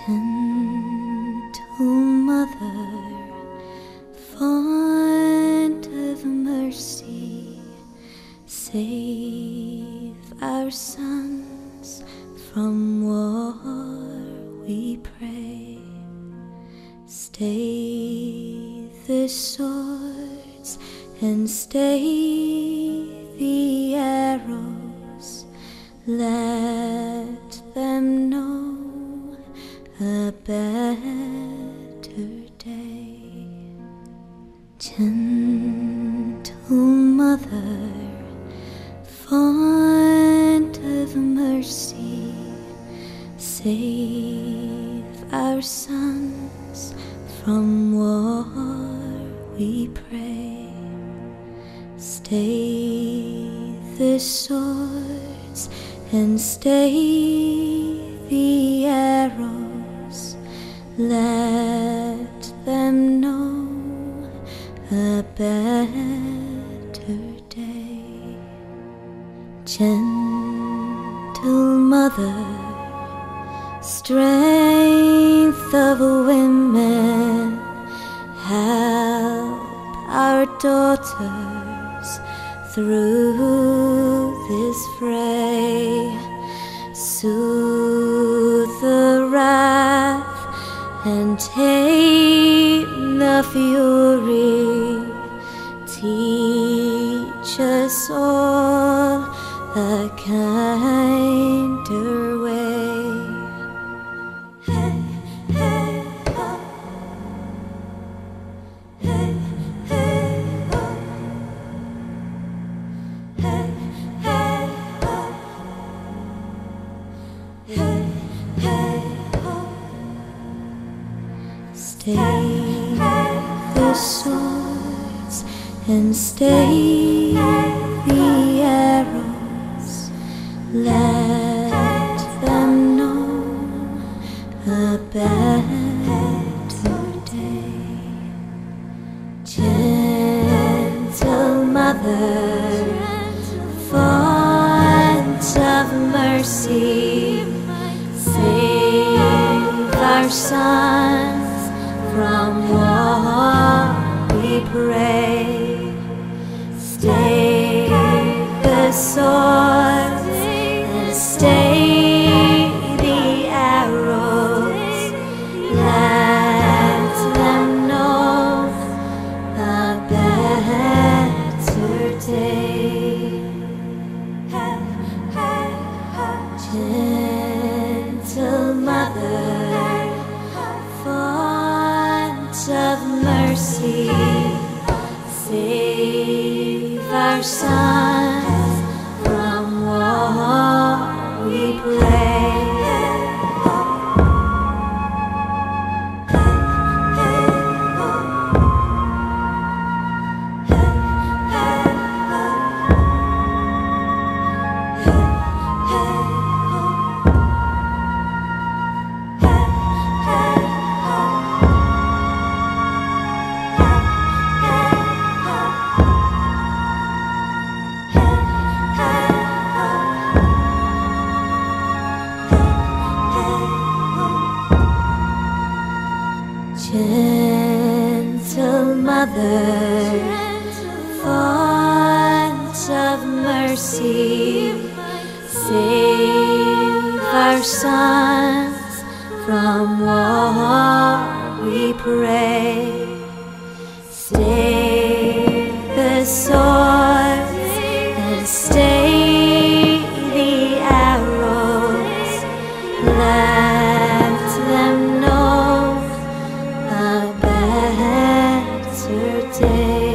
Gentle Mother, font of mercy, save our sons from war, we pray. Stay the swords and stay the arrows, let them know a better day. Gentle Mother, font of mercy, save our sons from war, we pray. Stay the swords and stay the arrows, let them know a better day. Gentle Mother, strength of women, help our daughters through this fray. Soothe the wrath and tame the fury, teach us all a kinder way. Hey, hey, ho. Hey, hey, ho. Hey, hey, ho. Hey, hey, ho. Stay the swords and stay the arrows, let them know a better day. Gentle Mother, font of mercy, save our sons from war, we pray. Stay the swords and stay the arrows, let them know a better day. Gentle Mother, font of mercy, save our sons from war, we pray. Gentle Mother, font of mercy, save our sons from war, we pray. Stay the swords and stay the arrows, let them know a better day.